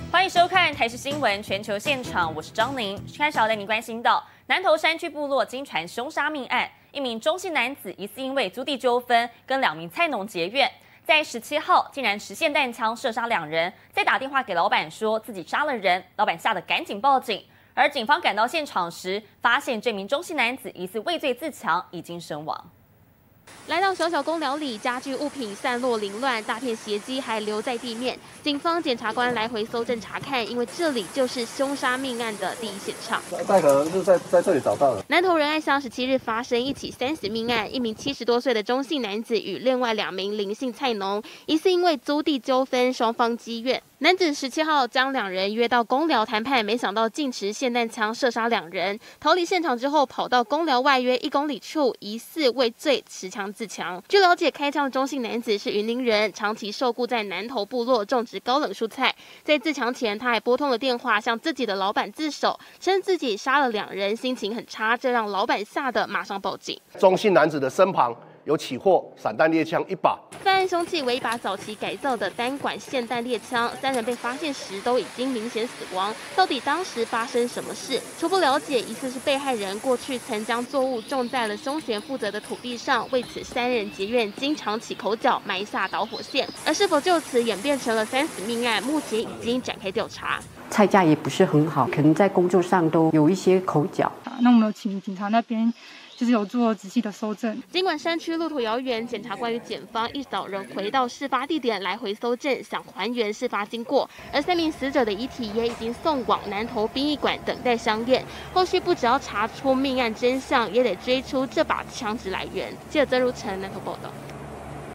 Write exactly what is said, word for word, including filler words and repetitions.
欢迎收看台视新闻全球现场，我是张宁。开始要带您关心到南投山区部落惊传凶杀命案，一名中姓男子疑似因为租地纠纷跟两名菜农结怨，在十七号竟然持霰弹枪射杀两人，再打电话给老板说自己杀了人，老板吓得赶紧报警。而警方赶到现场时，发现这名中姓男子疑似畏罪自强，已经身亡。 来到小小公寮里，家具物品散落凌乱，大片血迹还留在地面。警方检察官来回搜证查看，因为这里就是凶杀命案的第一现场。 大可能是在在这里找到的。 南投仁爱乡十七日发生一起三死命案，一名七十多岁的中姓男子与另外两名林姓菜农，疑似因为租地纠纷，双方积怨。男子十七号将两人约到公寮谈判，没想到竟持霰弹枪射杀两人，逃离现场之后，跑到公寮外约一公里处，疑似畏罪持枪自强。据了解，开枪的中姓男子是云林人，长期受雇在南投部落种植高冷蔬菜。在自强前，他还拨通了电话向自己的老板自首，称自己杀了两人，心情很差，这让老板吓得马上报警。 中姓男子的身旁有起获散弹猎枪一把。 犯案凶器为一把早期改造的单管霰弹猎枪，三人被发现时都已经明显死亡。到底当时发生什么事？初步了解，疑似是被害人过去曾将作物种在了凶嫌负责的土地上，为此三人结怨，经常起口角，埋下导火线。而是否就此演变成了三死命案，目前已经展开调查。 菜价也不是很好，可能在工作上都有一些口角。 那我们有请警察那边。 就是有做仔细的搜证。 尽管山区路途遥远，检察官与检方一早仍回到事发地点来回搜证，想还原事发经过。而三名死者的遗体也已经送往南投殡仪馆等待相验。后续不只要查出命案真相，也得追出这把枪支来源。记者曾如成南投报道。